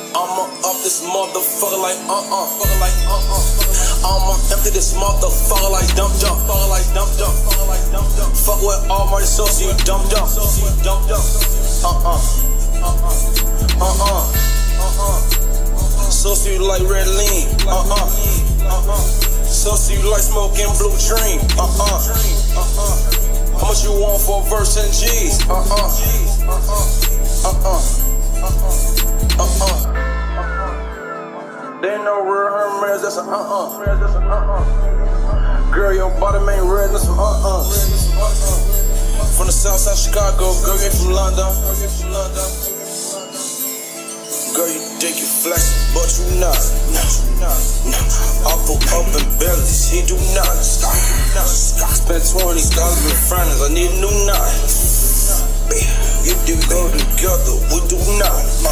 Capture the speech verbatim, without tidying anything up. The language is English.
I'ma up this motherfucker like uh-uh, fucker like uh-uh. I'ma empty this motherfucker like dump dump, fucker like dump dump, fucker like dump dump. Fuck with all my sauce, you dump dump, sauce, you dump dump. Uh-uh, uh-uh, uh-uh, uh-uh. Sauce you like red lean, uh-uh, uh-uh. Sauce you like smoking blue dream, uh-uh, uh-uh. How much you want for a verse in G's, uh-uh, uh-uh, uh-uh, uh-uh, uh-uh. They ain't no real Hermes, that's a uh-uh. Girl, your bottom ain't red, that's some uh-uh. From the south side Chicago, girl, you from London. Girl, you think you flexin', but you not. Awful up in bellies, he do not. Spent twenty dollars with friends, I need a new knot. You do go together, we do not.